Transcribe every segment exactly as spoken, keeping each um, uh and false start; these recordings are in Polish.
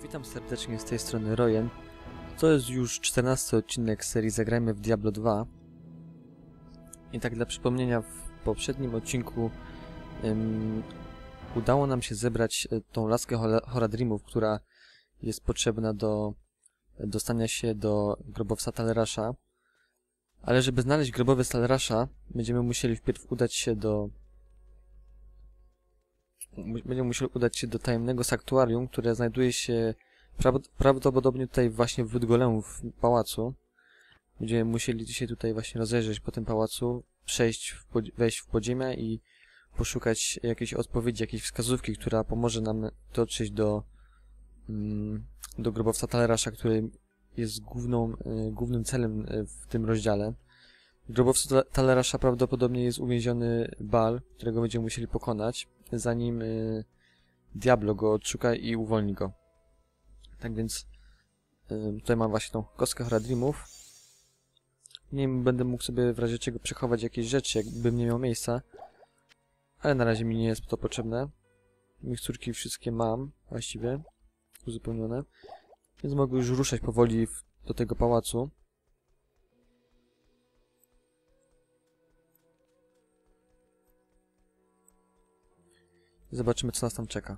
Witam serdecznie z tej strony Royen. To jest już czternasty odcinek serii Zagrajmy w Diablo dwa. I tak dla przypomnienia, w poprzednim odcinku um, udało nam się zebrać tą laskę Horadrimów, która jest potrzebna do dostania się do grobowca Talerasza. Ale żeby znaleźć grobowiec Talerasza, będziemy musieli wpierw udać się do... Będziemy musieli udać się do tajemnego sanktuarium, które znajduje się prawdopodobnie tutaj właśnie w Wydgolemu, w pałacu. Będziemy musieli dzisiaj tutaj właśnie rozejrzeć po tym pałacu, przejść, w wejść w podziemia i poszukać jakiejś odpowiedzi, jakiejś wskazówki, która pomoże nam dotrzeć do, mm, do grobowca Talerasza, który jest główną, y, głównym celem w tym rozdziale. W grobowcu Talerasza prawdopodobnie jest uwięziony Baal, którego będziemy musieli pokonać, zanim y, Diablo go odszuka i uwolni go. Tak więc y, tutaj mam właśnie tą kostkę Horadrimów. Nie wiem, będę mógł sobie w razie czego przechować jakieś rzeczy, jakbym nie miał miejsca. Ale na razie mi nie jest to potrzebne. Miksturki wszystkie mam właściwie uzupełnione. Więc mogę już ruszać powoli w, do tego pałacu. Zobaczymy, co nas tam czeka.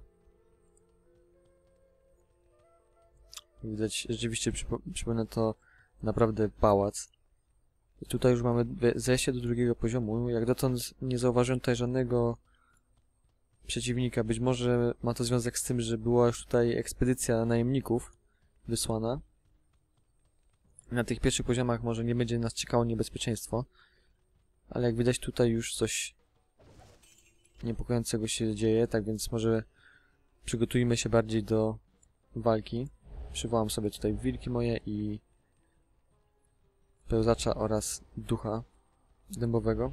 Widać, rzeczywiście przypo przypomina to naprawdę pałac. I tutaj już mamy zejście do drugiego poziomu. Jak dotąd nie zauważyłem tutaj żadnego przeciwnika. Być może ma to związek z tym, że była już tutaj ekspedycja najemników wysłana. Na tych pierwszych poziomach może nie będzie nas czekało niebezpieczeństwo. Ale jak widać, tutaj już coś niepokojącego się dzieje, tak więc może przygotujmy się bardziej do walki. Przywołam sobie tutaj wilki moje i pełzacza oraz ducha dębowego.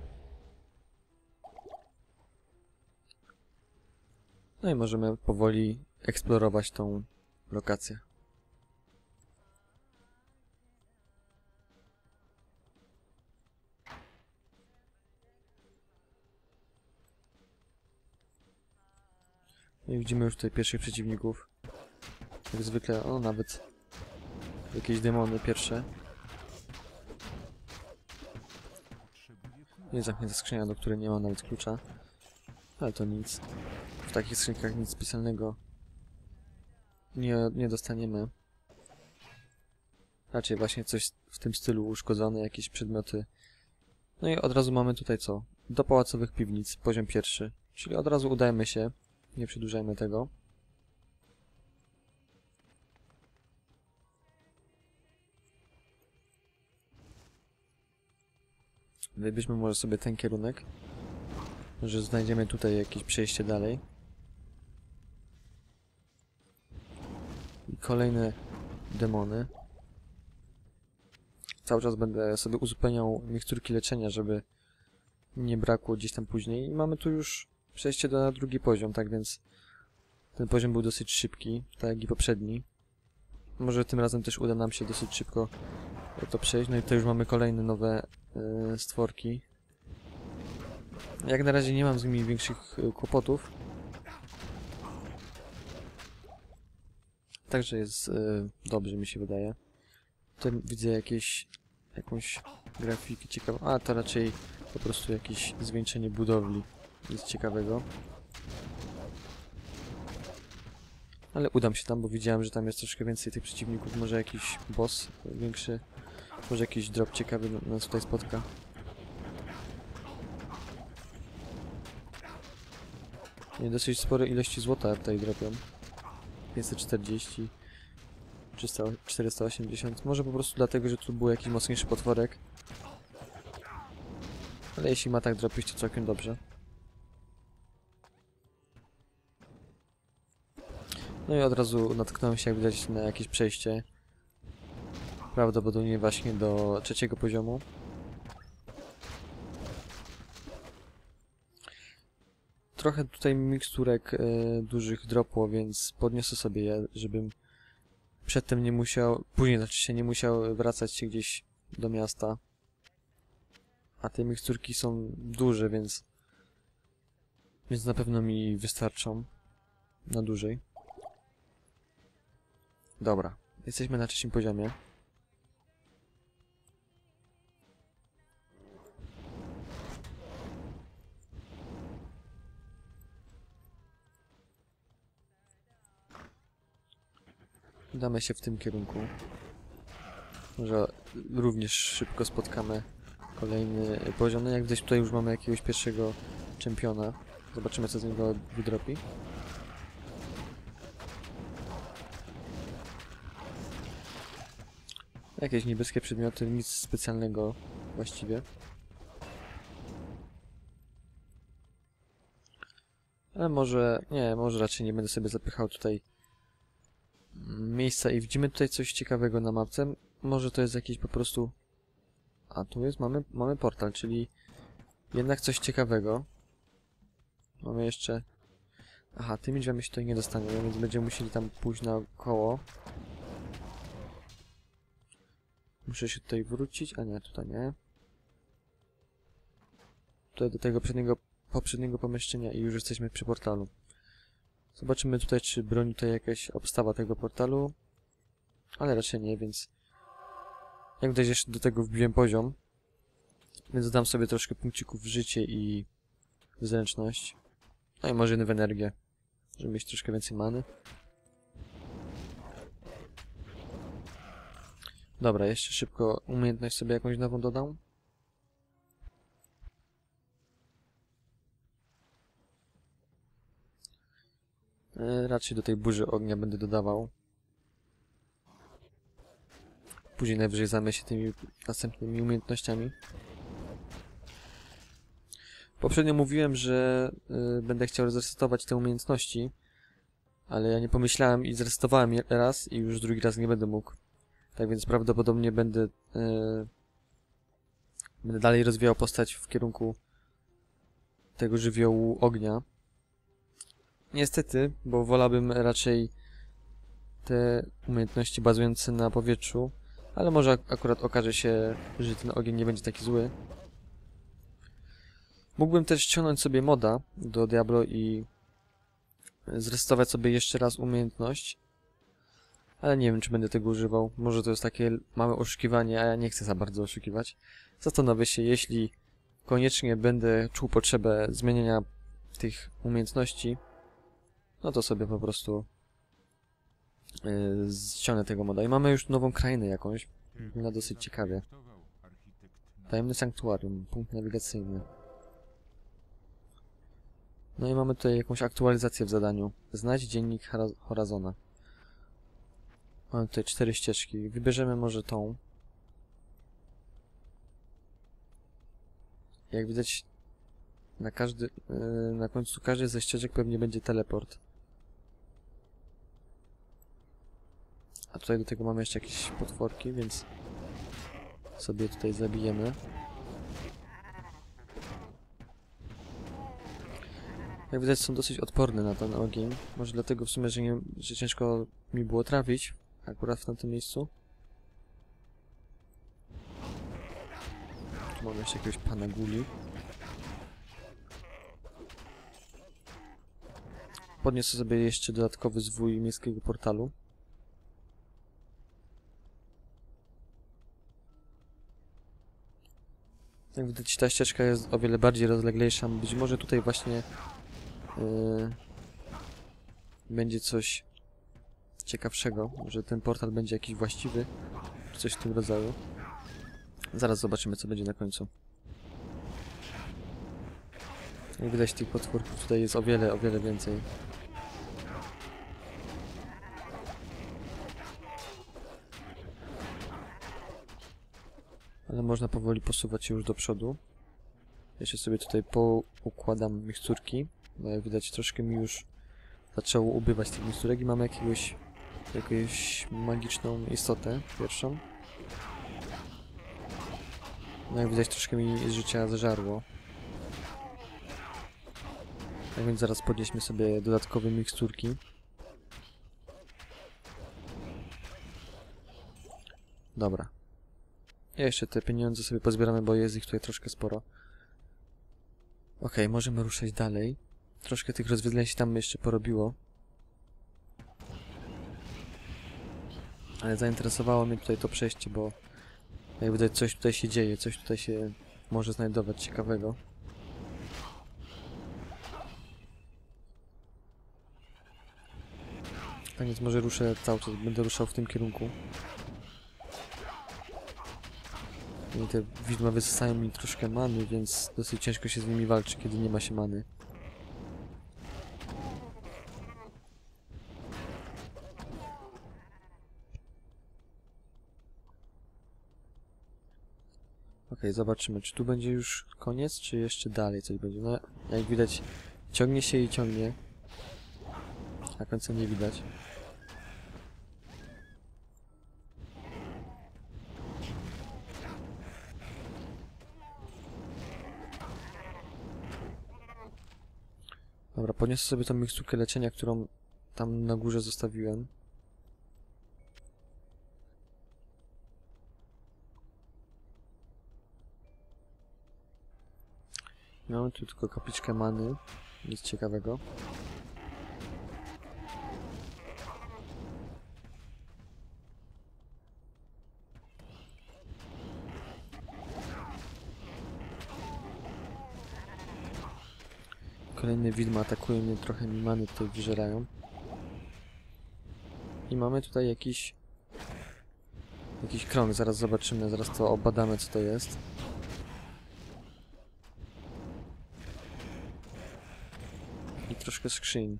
No i możemy powoli eksplorować tą lokację. No i widzimy już tutaj pierwszych przeciwników. Jak zwykle, o nawet jakieś demony pierwsze. Jest zamknięta skrzynia, do której nie ma nawet klucza. Ale to nic. W takich skrzynkach nic specjalnego nie, nie dostaniemy. Raczej właśnie coś w tym stylu uszkodzone, jakieś przedmioty. No i od razu mamy tutaj co? Do pałacowych piwnic, poziom pierwszy. Czyli od razu udajmy się. Nie przedłużajmy tego. Wybierzmy może sobie ten kierunek. Może znajdziemy tutaj jakieś przejście dalej. I kolejne demony. Cały czas będę sobie uzupełniał miksturki leczenia, żeby nie brakło gdzieś tam później. I mamy tu już przejście do, na drugi poziom, tak więc ten poziom był dosyć szybki, tak jak i poprzedni. Może tym razem też uda nam się dosyć szybko to przejść. No i to już mamy kolejne nowe yy, stworki. Jak na razie nie mam z nimi większych yy, kłopotów. Także jest yy, dobrze, mi się wydaje. Tutaj widzę jakieś jakąś grafikę ciekawą. A, to raczej po prostu jakieś zwieńczenie budowli. Nic ciekawego. Ale udam się tam, bo widziałem, że tam jest troszkę więcej tych przeciwników. Może jakiś boss większy. Może jakiś drop ciekawy nas tutaj spotka. Nie, dosyć spore ilości złota tutaj dropią. pięćset czterdzieści. czterysta osiemdziesiąt. Może po prostu dlatego, że tu był jakiś mocniejszy potworek. Ale jeśli ma tak dropić, to całkiem dobrze. No i od razu natknąłem się, jak widać, na jakieś przejście. Prawdopodobnie właśnie do trzeciego poziomu. Trochę tutaj miksturek y, dużych dropło, więc podniosę sobie je, żebym przedtem nie musiał, później znaczy się nie musiał wracać się gdzieś do miasta. A te miksturki są duże, więc więc na pewno mi wystarczą na dłużej. Dobra, jesteśmy na trzecim poziomie. Udamy się w tym kierunku. Może również szybko spotkamy kolejny poziom. No jak widać, tutaj już mamy jakiegoś pierwszego czempiona. Zobaczymy, co z niego wydropi. Jakieś niebieskie przedmioty, nic specjalnego właściwie. Ale może, nie, może raczej nie będę sobie zapychał tutaj miejsca i widzimy tutaj coś ciekawego na mapce. Może to jest jakiś po prostu... A, tu jest, mamy, mamy portal, czyli jednak coś ciekawego. Mamy jeszcze... Aha, tymi drzwiami się tutaj nie dostaniemy, więc będziemy musieli tam pójść naokoło. Muszę się tutaj wrócić, a nie, tutaj nie. Tutaj do tego przedniego, poprzedniego pomieszczenia i już jesteśmy przy portalu. Zobaczymy tutaj, czy broni tutaj jakaś obstawa tego portalu. Ale raczej nie, więc... Jak widać, jeszcze do tego wbiłem poziom. Więc dodam sobie troszkę punkcików w życie i w zręczność. No i może w energię, żeby mieć troszkę więcej many. Dobra, jeszcze szybko umiejętność sobie jakąś nową dodam. E, raczej do tej burzy ognia będę dodawał. Później najwyżej zajmę się tymi następnymi umiejętnościami. Poprzednio mówiłem, że y, będę chciał zresetować te umiejętności, ale ja nie pomyślałem i zresetowałem je raz i już drugi raz nie będę mógł. Tak więc prawdopodobnie będę, y, będę dalej rozwijał postać w kierunku tego żywiołu ognia. Niestety, bo wolałbym raczej te umiejętności bazujące na powietrzu, ale może ak akurat okaże się, że ten ogień nie będzie taki zły. Mógłbym też ściągnąć sobie moda do Diablo i zresetować sobie jeszcze raz umiejętność, ale nie wiem, czy będę tego używał. Może to jest takie małe oszukiwanie, a ja nie chcę za bardzo oszukiwać. Zastanowię się, jeśli koniecznie będę czuł potrzebę zmienienia tych umiejętności, no to sobie po prostu yy, ściągnę tego moda. I mamy już nową krainę jakąś, na dosyć ciekawie. Tajemne sanktuarium, punkt nawigacyjny. No i mamy tutaj jakąś aktualizację w zadaniu. Znajdź dziennik Horazona. Mamy tutaj cztery ścieżki. Wybierzemy może tą. Jak widać, na każdy, yy, na końcu każdej ze ścieżek pewnie będzie teleport. A tutaj do tego mamy jeszcze jakieś potworki, więc sobie tutaj zabijemy. Jak widać, są dosyć odporne na ten ogień. Może dlatego w sumie, że, nie, że ciężko mi było trafić akurat w tamtym miejscu. Tu mamy jeszcze jakiegoś pana guli. Podniosę sobie jeszcze dodatkowy zwój miejskiego portalu. Jak widać, ta ścieżka jest o wiele bardziej rozleglejsza. Być może tutaj właśnie Yy, będzie coś ciekawszego, że ten portal będzie jakiś właściwy, czy coś w tym rodzaju. Zaraz zobaczymy, co będzie na końcu. Jak widać, tych potworków tutaj jest o wiele, o wiele więcej. Ale można powoli posuwać się już do przodu. Jeszcze sobie tutaj poukładam miksturki. No jak widać, troszkę mi już zaczęło ubywać tych miksturek i mamy jakiegoś, jakąś magiczną istotę pierwszą. No jak widać, troszkę mi z życia zeżarło. Tak więc zaraz podnieśmy sobie dodatkowe miksturki. Dobra. Ja jeszcze te pieniądze sobie pozbieramy, bo jest ich tutaj troszkę sporo. Okej, okay, możemy ruszać dalej. Troszkę tych rozwiązań się tam jeszcze porobiło. Ale zainteresowało mnie tutaj to przejście, bo jak widać coś tutaj się dzieje, coś tutaj się może znajdować ciekawego. Tak więc może ruszę cały czas, będę ruszał w tym kierunku. I te widma wysysają mi troszkę many, więc dosyć ciężko się z nimi walczy, kiedy nie ma się many. Ok, zobaczymy, czy tu będzie już koniec, czy jeszcze dalej coś będzie. No, jak widać, ciągnie się i ciągnie. A końca nie widać. Dobra, podniosę sobie tą miksturkę leczenia, którą tam na górze zostawiłem. Mamy tu tylko kapliczkę many, nic ciekawego. Kolejne widma atakują mnie, trochę mi many tutaj wyżerają. I mamy tutaj jakiś... Jakiś krąg, zaraz zobaczymy, zaraz to obadamy, co to jest. I troszkę skrzyń.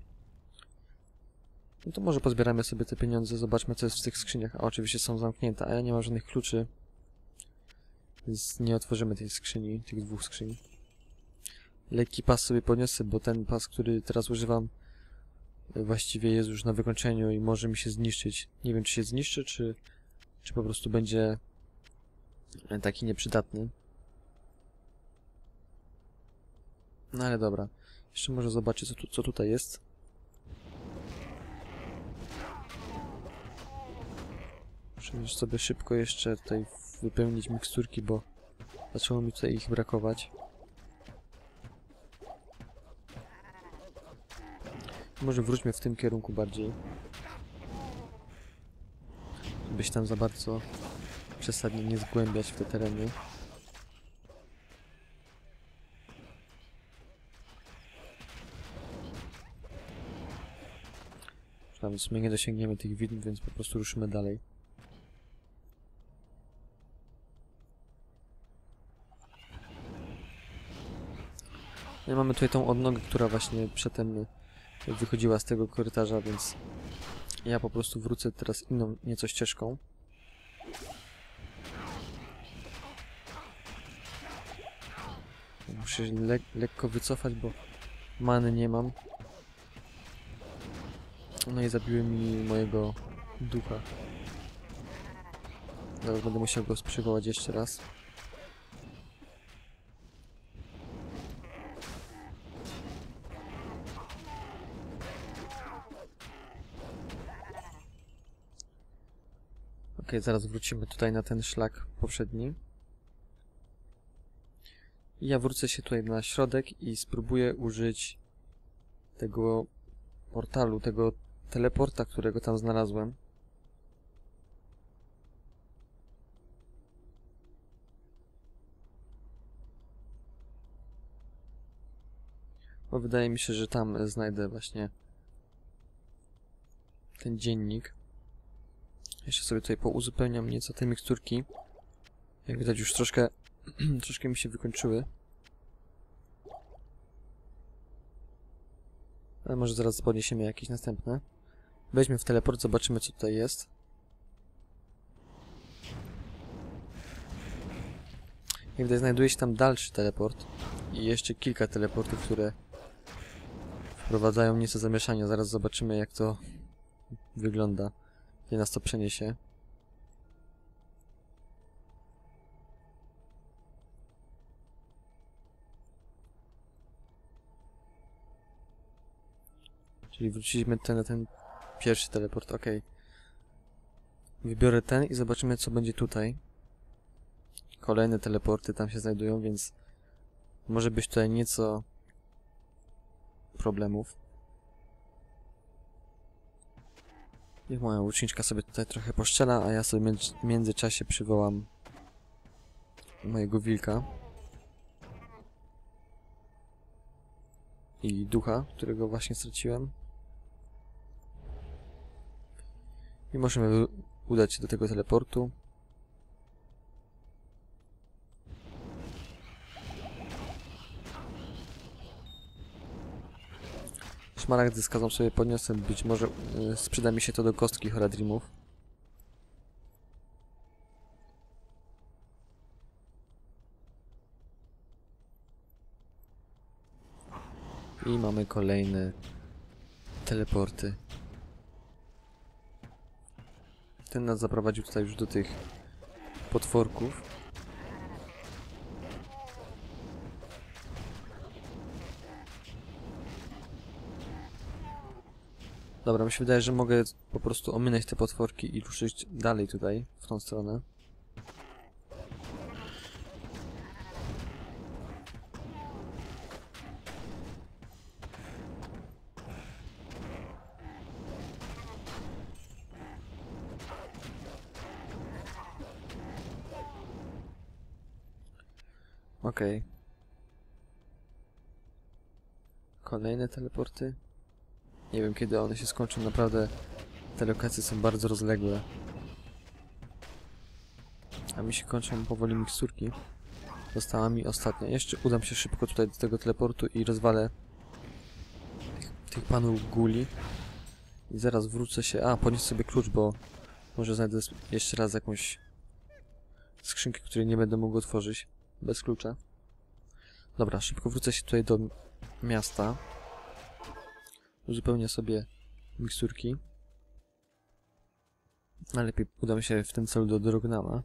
No to może pozbieramy sobie te pieniądze, zobaczmy, co jest w tych skrzyniach. A oczywiście są zamknięte, a ja nie mam żadnych kluczy. Więc nie otworzymy tej skrzyni, tych dwóch skrzyni. Lekki pas sobie podniosę, bo ten pas, który teraz używam, właściwie jest już na wykończeniu i może mi się zniszczyć. Nie wiem, czy się zniszczy, czy, czy po prostu będzie taki nieprzydatny. No ale dobra. Jeszcze może zobaczę, co, tu, co tutaj jest. Muszę sobie szybko jeszcze tutaj wypełnić miksturki, bo zaczęło mi tutaj ich brakować. Może wróćmy w tym kierunku bardziej. Żeby się tam za bardzo przesadnie nie zgłębiać w te tereny. Tam w sumie nie dosięgniemy tych widm, więc po prostu ruszymy dalej. No i mamy tutaj tą odnogę, która właśnie przedtem wychodziła z tego korytarza, więc ja po prostu wrócę teraz inną nieco ścieżką. Muszę się le lekko wycofać, bo many nie mam. No i zabiły mi mojego ducha. Zaraz będę musiał go przywołać jeszcze raz. Ok, zaraz wrócimy tutaj na ten szlak poprzedni. I ja wrócę się tutaj na środek i spróbuję użyć tego portalu, tego teleporta, którego tam znalazłem. Bo wydaje mi się, że tam znajdę właśnie ten dziennik. Jeszcze sobie tutaj pouzupełniam nieco te miksturki. Jak widać, już troszkę, troszkę mi się wykończyły. Ale może zaraz podniesiemy jakieś następne. Weźmy w teleport, zobaczymy, co tutaj jest. Jak widać, znajduje się tam dalszy teleport. I jeszcze kilka teleportów, które wprowadzają nieco zamieszania. Zaraz zobaczymy, jak to wygląda. Gdzie nas to przeniesie. Czyli wróciliśmy ten, na ten pierwszy teleport, ok. Wybiorę ten i zobaczymy, co będzie tutaj. Kolejne teleporty tam się znajdują, więc może być tutaj nieco problemów. Niech moja łuczniczka sobie tutaj trochę poszczela, a ja sobie w międzyczasie przywołam mojego wilka. I ducha, którego właśnie straciłem. I możemy udać się do tego teleportu. Szmaragdy z kazą sobie podniosę, być może yy, sprzyda mi się to do kostki Horadrimów. I mamy kolejne teleporty. Ten nas zaprowadził tutaj już do tych potworków. Dobra, mi się wydaje, że mogę po prostu ominąć te potworki i ruszyć dalej tutaj, w tą stronę. Okej. Okay. Kolejne teleporty. Nie wiem, kiedy one się skończą. Naprawdę te lokacje są bardzo rozległe. A mi się kończą powoli miksturki. Została mi ostatnia. Jeszcze udam się szybko tutaj do tego teleportu i rozwalę tych, tych panów guli. I zaraz wrócę się... A, podnieś sobie klucz, bo może znajdę jeszcze raz jakąś skrzynkę, której nie będę mógł otworzyć bez klucza. Dobra, szybko wrócę się tutaj do miasta. Uzupełnię sobie miksturki. Najlepiej udam się w tym celu do Drognama.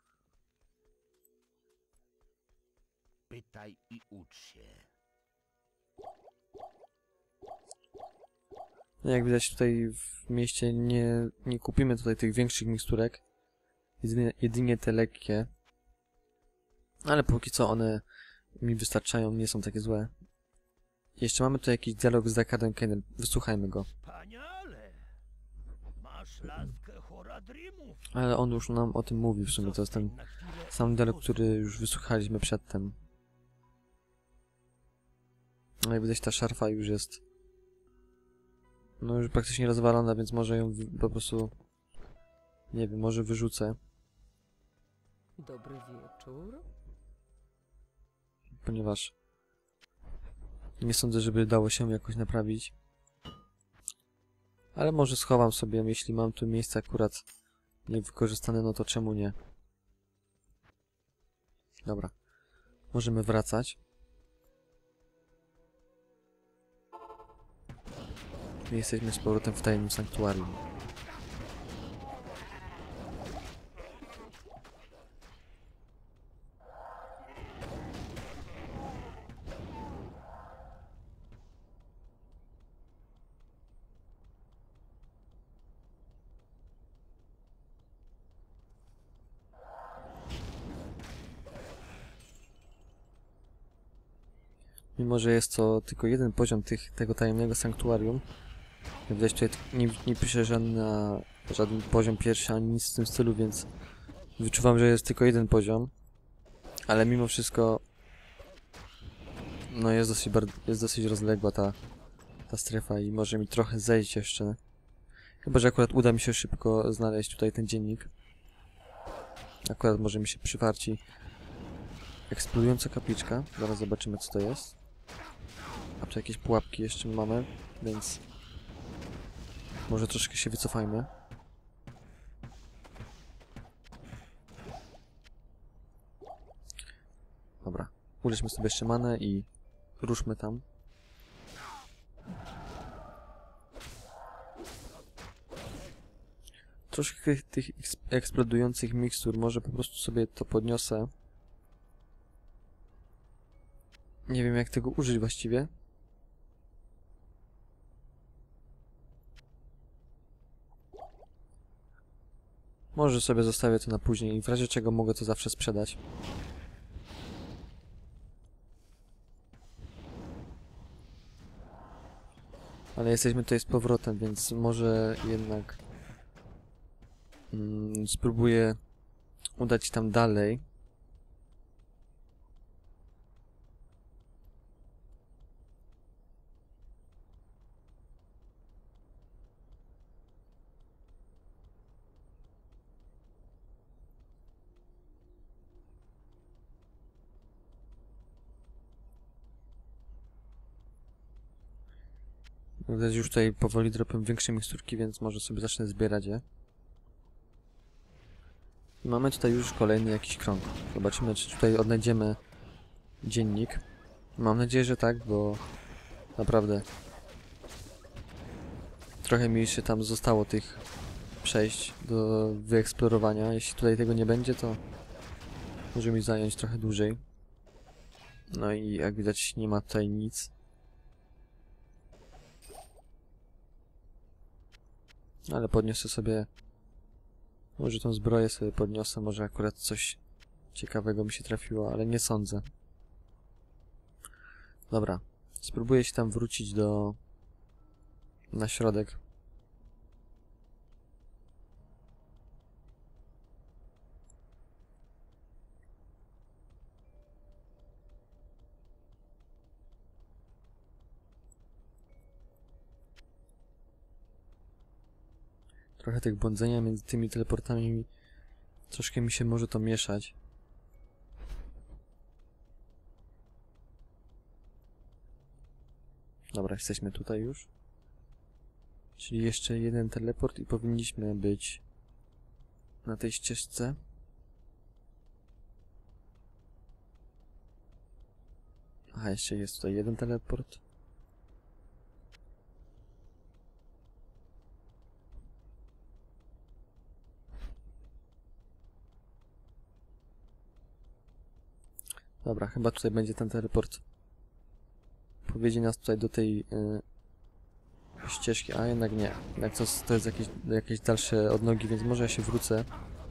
Pytaj i ucz się. No jak widać tutaj w mieście nie, nie kupimy tutaj tych większych miksturek. Jedynie, jedynie te lekkie. Ale póki co one mi wystarczają, nie są takie złe. Jeszcze mamy tu jakiś dialog z Dakardem Kainem. Wysłuchajmy go. Paniale, masz laskę Horadrimów. Ale on już nam o tym mówi w sumie. To jest ten sam dialog, który już wysłuchaliśmy przedtem. No jak widać, ta szarfa już jest... No już praktycznie rozwalona, więc może ją po prostu... Nie wiem, może wyrzucę. Dobry wieczór. Ponieważ... Nie sądzę, żeby dało się jakoś naprawić. Ale może schowam sobie, jeśli mam tu miejsce akurat niewykorzystane, no to czemu nie? Dobra. Możemy wracać. I jesteśmy z powrotem w tajemnym sanktuarium. Mimo że jest to tylko jeden poziom tych, tego tajemnego sanktuarium, jak widać tutaj nie, nie pisze żadna, żaden poziom pierwszy ani nic w tym stylu, więc wyczuwam, że jest tylko jeden poziom, ale mimo wszystko no jest dosyć, jest dosyć rozległa ta, ta strefa i może mi trochę zejść jeszcze. Chyba że akurat uda mi się szybko znaleźć tutaj ten dziennik. Akurat może mi się przywarci eksplodująca kapliczka. Zaraz zobaczymy, co to jest. A tu jakieś pułapki jeszcze mamy, więc może troszkę się wycofajmy. Dobra, ulećmy sobie jeszcze manę i ruszmy tam. Troszkę tych eksplodujących mikstur, może po prostu sobie to podniosę. Nie wiem, jak tego użyć właściwie. Może sobie zostawię to na później i w razie czego mogę to zawsze sprzedać. Ale jesteśmy tutaj z powrotem, więc może jednak mm, spróbuję udać się tam dalej. Widać, już tutaj powoli dropią większe miksturki, więc może sobie zacznę zbierać je. I mamy tutaj już kolejny jakiś krąg. Zobaczymy, czy tutaj odnajdziemy dziennik. Mam nadzieję, że tak, bo naprawdę trochę mi jeszcze tam zostało tych przejść do wyeksplorowania. Jeśli tutaj tego nie będzie, to może mi zająć trochę dłużej. No i jak widać, nie ma tutaj nic. Ale podniosę sobie... Może tą zbroję sobie podniosę, może akurat coś ciekawego mi się trafiło, ale nie sądzę. Dobra, spróbuję się tam wrócić do... na środek. Trochę tych błądzenia między tymi teleportami, troszkę mi się może to mieszać. Dobra, jesteśmy tutaj już. Czyli jeszcze jeden teleport i powinniśmy być na tej ścieżce. Aha, jeszcze jest tutaj jeden teleport. Dobra, chyba tutaj będzie ten teleport. Powiedzie nas tutaj do tej yy, ścieżki, a jednak nie. Jak to, to jest jakieś, jakieś dalsze odnogi, więc może ja się wrócę.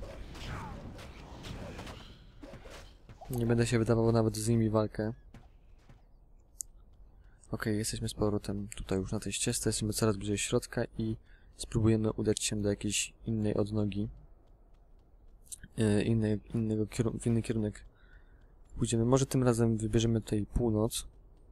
Nie będę się wydawał nawet z nimi walkę. Ok, jesteśmy z powrotem tutaj już na tej ścieżce, jesteśmy coraz bliżej środka i spróbujemy udać się do jakiejś innej odnogi. Yy, innej, innego kierun w inny kierunek pójdziemy. Może tym razem wybierzemy tutaj północ.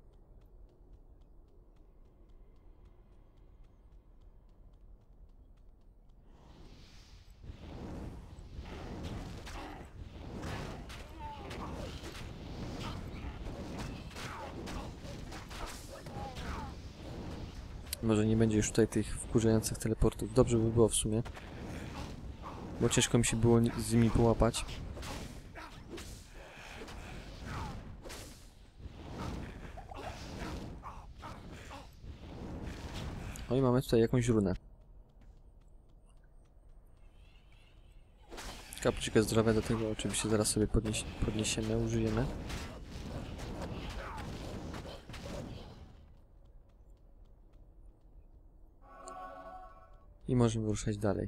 Może nie będzie już tutaj tych wkurzających teleportów. Dobrze by było w sumie. Bo ciężko mi się było z nimi połapać. No i mamy tutaj jakąś runę. Kapczykę zdrowia do tego oczywiście zaraz sobie podnieś podniesiemy, użyjemy. I możemy ruszać dalej.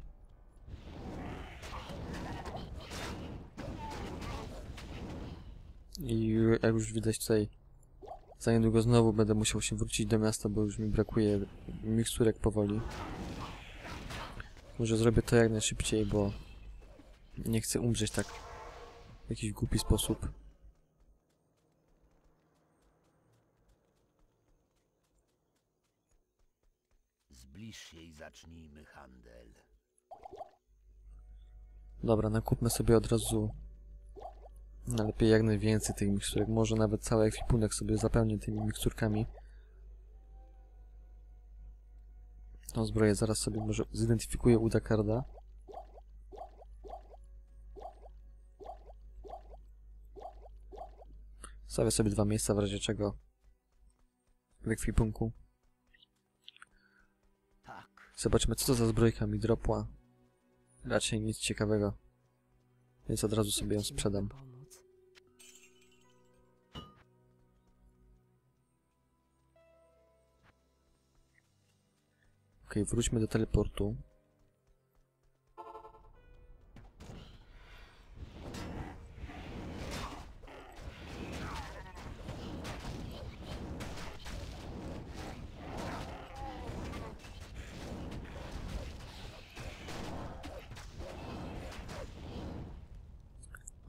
I jak już widać tutaj, za niedługo znowu będę musiał się wrócić do miasta, bo już mi brakuje miksturek powoli. Może zrobię to jak najszybciej, bo nie chcę umrzeć tak w jakiś głupi sposób. Zbliż się i zacznijmy handel. Dobra, nakupmy sobie od razu najlepiej jak najwięcej tych miksturek. Może nawet cały ekwipunek sobie zapełnię tymi miksturkami. Tą zbroję zaraz sobie może zidentyfikuję u Dakarda. Stawię sobie dwa miejsca w razie czego w ekwipunku. Tak. Zobaczmy, co to za zbrojka mi dropła. Raczej nic ciekawego. Więc od razu sobie ją sprzedam. Ok, wróćmy do teleportu.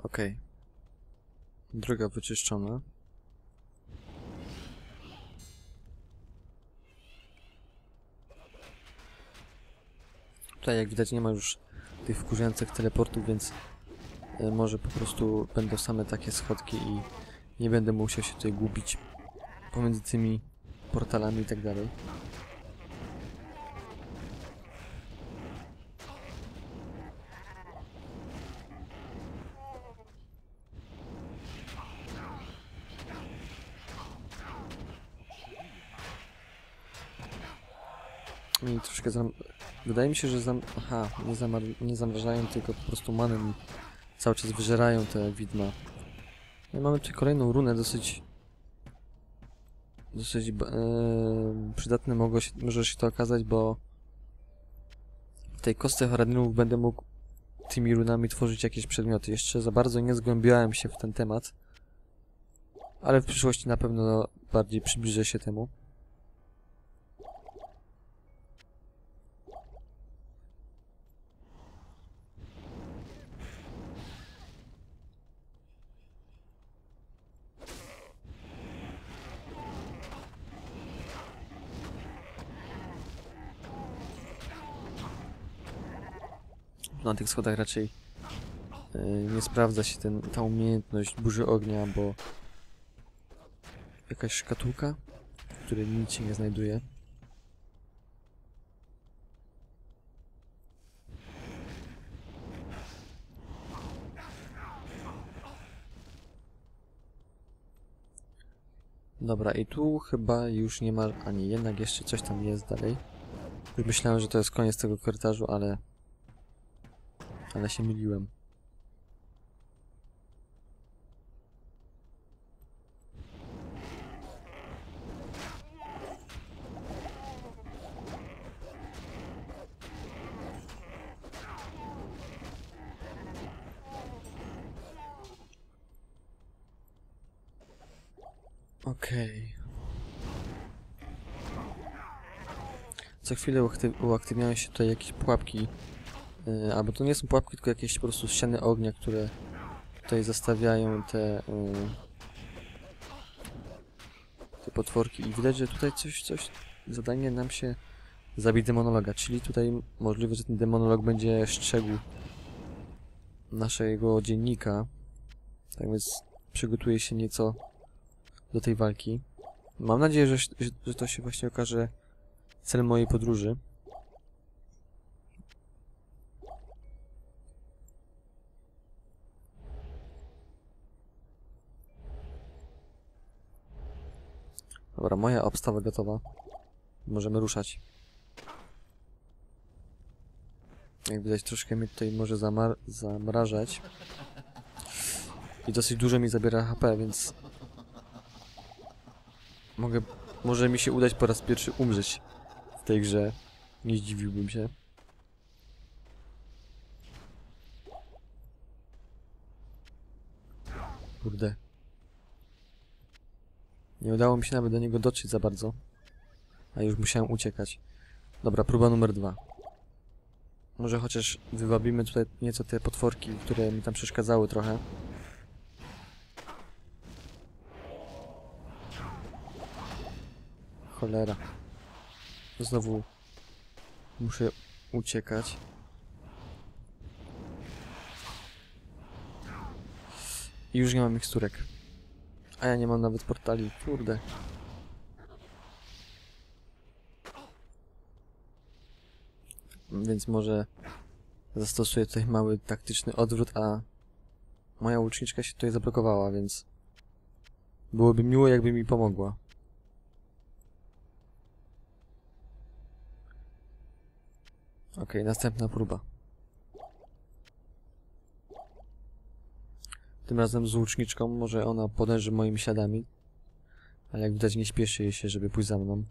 Okej. Droga wyczyszczona. Tutaj jak widać nie ma już tych wkurzających teleportów, więc y, może po prostu będą same takie schodki i nie będę musiał się tutaj gubić pomiędzy tymi portalami i tak dalej. I troszkę zam... Wydaje mi się, że zam... Aha, nie, zamar... nie zamrażają, tylko po prostu manę mi cały czas wyżerają te widma. No i mamy tutaj kolejną runę, dosyć... Dosyć e... przydatne mogło się... może się to okazać, bo w tej kostce Haradinów będę mógł tymi runami tworzyć jakieś przedmioty. Jeszcze za bardzo nie zgłębiałem się w ten temat, ale w przyszłości na pewno bardziej przybliżę się temu. Na tych schodach raczej yy, nie sprawdza się ten, ta umiejętność burzy ognia, bo jakaś szkatułka, w której nic się nie znajduje. Dobra, i tu chyba już nie ma, ani jednak jeszcze coś tam jest dalej. Już myślałem, że to jest koniec tego korytarzu, ale... Ale się myliłem. Okej. Co chwilę uaktyw uaktywniają się tutaj jakieś pułapki. Yy, albo to nie są pułapki, tylko jakieś po prostu ściany ognia, które tutaj zastawiają te, yy, te potworki. I widać, że tutaj coś, coś, zadanie nam się zabić demonologa, czyli tutaj możliwe, że ten demonolog będzie strzegł naszego dziennika. Tak więc przygotuję się nieco do tej walki. Mam nadzieję, że, że, że to się właśnie okaże cel mojej podróży. Dobra, moja obstawa gotowa. Możemy ruszać. Jak widać, troszkę mnie tutaj może zamar zamrażać. I dosyć dużo mi zabiera H P, więc... Mogę... Może mi się udać po raz pierwszy umrzeć w tej grze. Nie zdziwiłbym się. Kurde. Nie udało mi się nawet do niego dotrzeć za bardzo. A już musiałem uciekać. Dobra, próba numer dwa. Może chociaż wywabimy tutaj nieco te potworki, które mi tam przeszkadzały trochę. Cholera. Znowu muszę uciekać. I już nie mam miksturek. A ja nie mam nawet portali, kurde. Więc może zastosuję tutaj mały taktyczny odwrót, a moja łuczniczka się tutaj zablokowała, więc byłoby miło, jakby mi pomogła. Okej, okay, następna próba. Tym razem z łuczniczką, może ona podąży moimi śladami. Ale jak widać nie śpieszy jej się, żeby pójść za mną.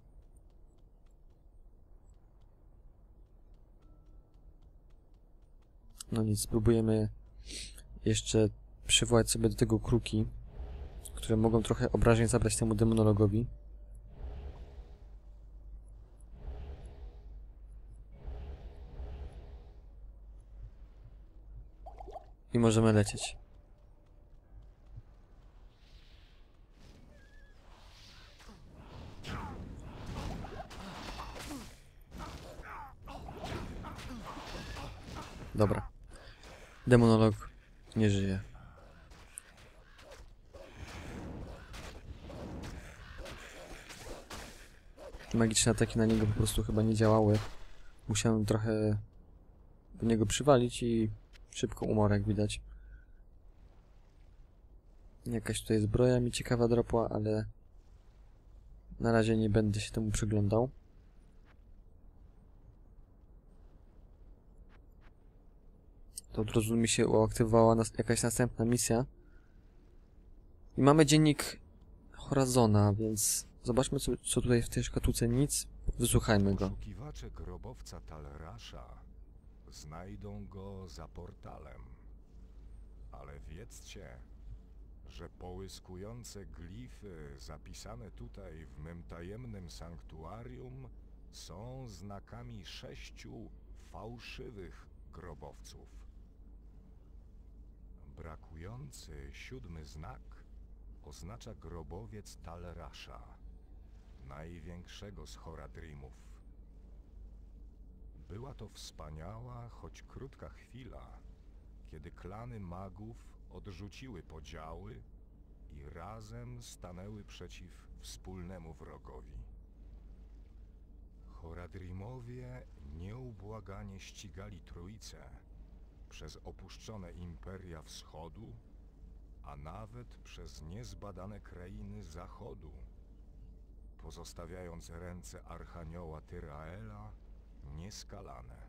No nic, spróbujemy jeszcze przywołać sobie do tego kruki, które mogą trochę obrażeń zabrać temu demonologowi. I możemy lecieć. Dobra. Demonolog nie żyje. Magiczne ataki na niego po prostu chyba nie działały. Musiałem trochę do niego przywalić i szybko umarł, jak widać. Jakaś tutaj zbroja mi ciekawa dropła, ale na razie nie będę się temu przyglądał. To od razu mi się uaktywowała nas jakaś następna misja. I mamy dziennik Horazona, więc zobaczmy, co, co tutaj w tej szkatułce. Nic. Wysłuchajmy go. Poszukiwacze grobowca Talrasza znajdą go za portalem. Ale wiedzcie, że połyskujące glify zapisane tutaj w mym tajemnym sanktuarium są znakami sześciu fałszywych grobowców. Brakujący siódmy znak oznacza grobowiec Talrasza, największego z Horadrimów. Była to wspaniała, choć krótka chwila, kiedy klany magów odrzuciły podziały i razem stanęły przeciw wspólnemu wrogowi. Horadrimowie nieubłaganie ścigali Trójcę przez opuszczone imperia wschodu, a nawet przez niezbadane krainy zachodu, pozostawiając ręce Archanioła Tyraela nieskalane.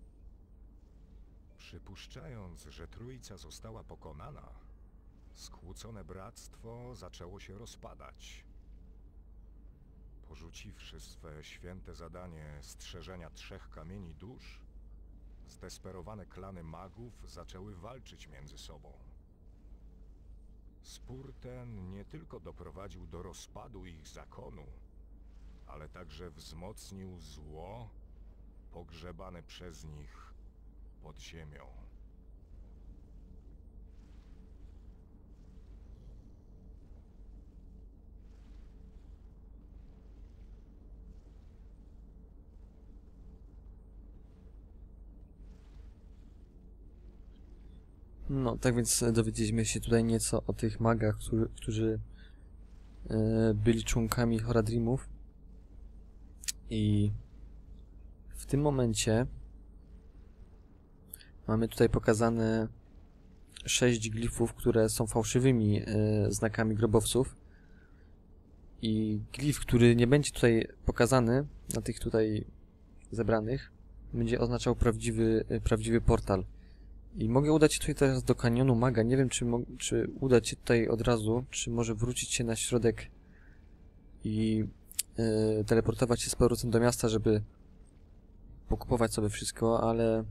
Przypuszczając, że Trójca została pokonana, skłócone bractwo zaczęło się rozpadać. Porzuciwszy swe święte zadanie strzeżenia trzech kamieni dusz, zdesperowane klany magów zaczęły walczyć między sobą. Spór ten nie tylko doprowadził do rozpadu ich zakonu, ale także wzmocnił zło pogrzebane przez nich pod ziemią. No, tak więc dowiedzieliśmy się tutaj nieco o tych magach, którzy, którzy e, byli członkami Horadrimów. I w tym momencie mamy tutaj pokazane sześć glifów, które są fałszywymi e, znakami grobowców. I glif, który nie będzie tutaj pokazany na tych tutaj zebranych, będzie oznaczał prawdziwy, e, prawdziwy portal. I mogę udać się tutaj teraz do kanionu maga. Nie wiem, czy, czy udać się tutaj od razu, czy może wrócić się na środek i yy, teleportować się z powrotem do miasta, żeby pokupować sobie wszystko, ale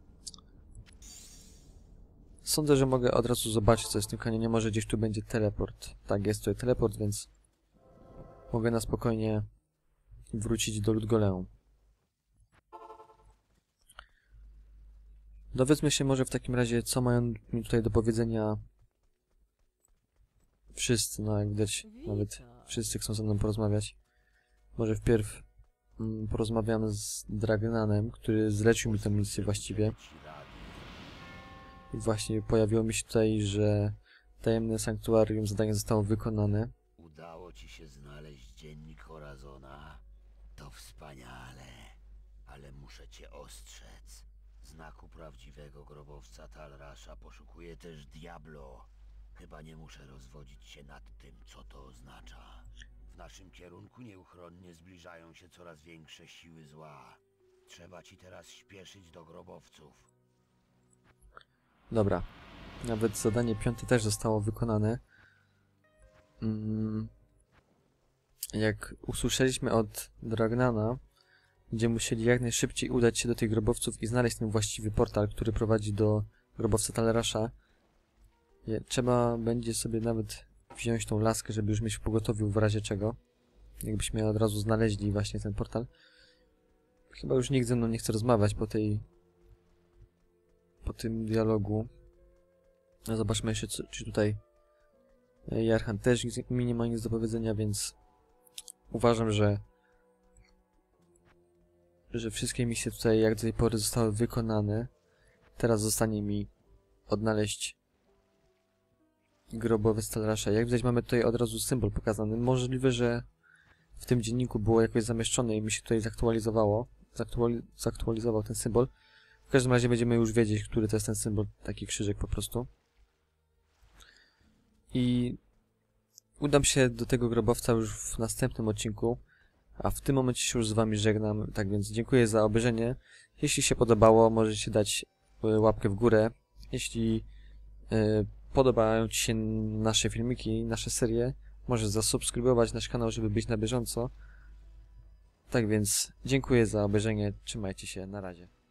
sądzę, że mogę od razu zobaczyć, co jest w tym kanionie. Może gdzieś tu będzie teleport. Tak, jest tutaj teleport, więc mogę na spokojnie wrócić do Ludgoleum. Dowiedzmy się może w takim razie, co mają mi tutaj do powiedzenia wszyscy, no jak widać, nawet wszyscy chcą ze mną porozmawiać. Może wpierw mm, porozmawiam z Dragnanem, który zlecił mi tę misję właściwie. I właśnie pojawiło mi się tutaj, że tajemne sanktuarium, zadanie zostało wykonane. Udało ci się znaleźć dziennik Horazona. To wspaniale, ale muszę cię ostrzec. Znaku prawdziwego grobowca Talrasza poszukuje też Diablo. Chyba nie muszę rozwodzić się nad tym, co to oznacza. W naszym kierunku nieuchronnie zbliżają się coraz większe siły zła. Trzeba ci teraz śpieszyć do grobowców. Dobra. Nawet zadanie piąte też zostało wykonane. Mm. Jak usłyszeliśmy od Dragnana, będziemy musieli jak najszybciej udać się do tych grobowców i znaleźć ten właściwy portal, który prowadzi do grobowca Talrasza. Trzeba będzie sobie nawet wziąć tą laskę, żeby już mieć w pogotowiu w razie czego. Jakbyśmy od razu znaleźli właśnie ten portal. Chyba już nikt ze mną nie chce rozmawiać po tej... po tym dialogu. No zobaczmy jeszcze, co, czy tutaj Jarhan też mi nie ma nic do powiedzenia, więc uważam, że że wszystkie misje tutaj jak do tej pory zostały wykonane. Teraz zostanie mi odnaleźć grobowiec Talrasza. Jak widać, mamy tutaj od razu symbol pokazany. Możliwe, że w tym dzienniku było jakoś zamieszczone i mi się tutaj zaktualizowało. Zaktuali zaktualizował ten symbol. W każdym razie będziemy już wiedzieć, który to jest ten symbol. Taki krzyżyk po prostu. I udam się do tego grobowca już w następnym odcinku. A w tym momencie się już z wami żegnam. Tak więc dziękuję za obejrzenie. Jeśli się podobało, możecie dać łapkę w górę. Jeśli yy, podobają ci się nasze filmiki, nasze serie, możesz zasubskrybować nasz kanał, żeby być na bieżąco. Tak więc dziękuję za obejrzenie. Trzymajcie się. Na razie.